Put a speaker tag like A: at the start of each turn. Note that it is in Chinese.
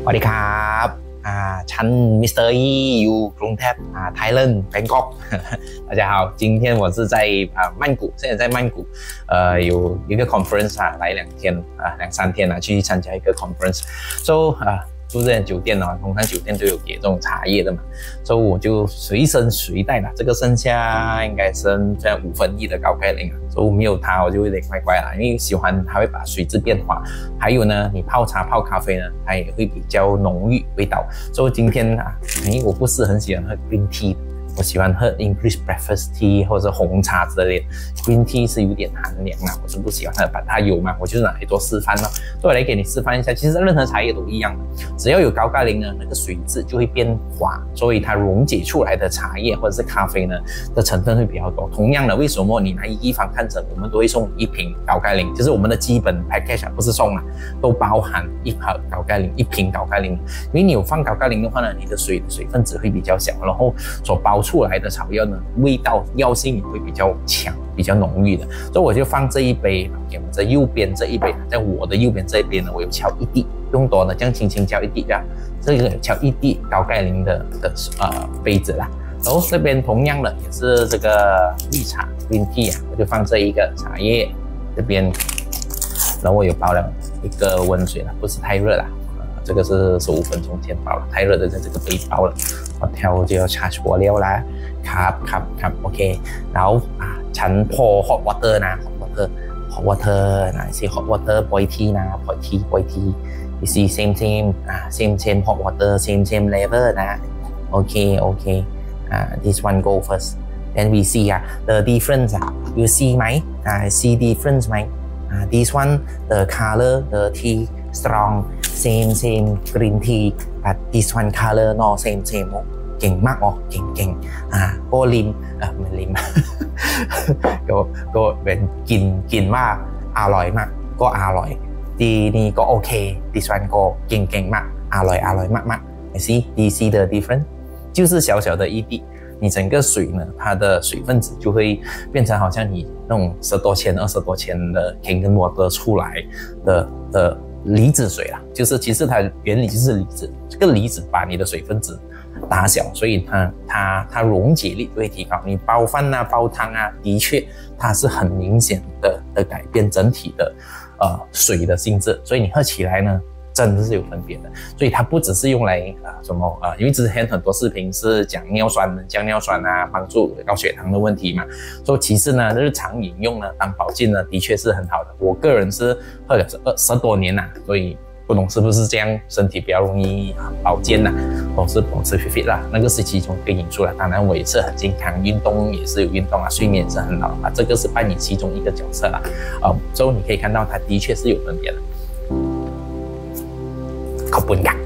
A: สวัสดีครับฉัน Mr. E อยู่กรุงเทพThailand Bangkok 大家好，今天我是在曼谷，现在在曼谷，有一个 conference 来2天去参加一个 conference，so 住这间酒店呢，通常酒店都有给这种茶叶的嘛，所以我就随身随带了。这个剩下应该剩这样1/5的高钙磷啊，所以没有它我就有点怪怪啦，因为喜欢它会把水质变化，还有呢，你泡茶泡咖啡呢，它也会比较浓郁味道。所以今天因为我不是很喜欢喝 green tea。我喜欢喝 English breakfast tea 或者红茶之类的 ，green tea 是有点寒凉啦，我是不喜欢喝。把它有嘛，我就是拿来做示范咯。所以我来给你示范一下，其实任何茶叶都一样的，只要有高钙磷呢，那个水质就会变滑，所以它溶解出来的茶叶或者是咖啡呢的成分会比较多。同样的，为什么你来一方看诊，我们都会送1瓶高钙磷，就是我们的基本 package 不是送啦，都包含1盒高钙磷，1瓶高钙磷。因为你有放高钙磷的话呢，你的水分子会比较小，然后所包出来的草药呢，味道药性也会比较强，比较浓郁的。所以我就放这一杯，给我们这右边这一杯，在我的右边这一边呢，我有敲1滴，不用多的，这样轻轻敲1滴这样，这个敲1滴高钙磷的杯子啦。然后这边同样的也是这个绿茶 green tea 我就放这一个茶叶这边，然后我有包了一个温水了，不是太热啦。这个是15分钟前包了，太热的在这个杯包了。我跳就要查หัวแล้ว啦，ครับ OK。然后ฉันพอ hot water นะ hot water นะ see hot water boil tea นะ boil tea you see same hot water same level นะ OK this one go first then we see the difference you see ไหมsee difference ไหมthis one the color the tea strong same green tea but this one color no same เก่งมากเก่งก็ลิมไม่ลิม ก็เป็นกินว่าอร่อยมากก็อร่อยดีนี่ก็โอเค this one ก็เก่งมากอร่อยมาก see the difference 就是小小的一滴，你整个水呢，它的水分子就会变成好像你那种10多钱、20多钱的 Kangen water 出来的离子水啦，就是其实它原理就是离子，这个离子把你的水分子打小，所以它溶解力就会提高。你煲饭煲汤的确它是很明显的改变整体的水的性质，所以你喝起来呢真的是有分别的。所以它不只是用来因为之前很多视频是讲降尿酸帮助高血糖的问题嘛，所以其实呢日常饮用呢当保健呢的确是很好的。我个人是喝了10多年所以不懂是不是这样，身体比较容易保健我是保持 fit 啦，那个是其中一个因素啦。当然我也是很健康，运动也是有运动睡眠也是很好这个是扮演其中一个角色啦。所以你可以看到它的确是有分别的。ขอบคุณค่ะ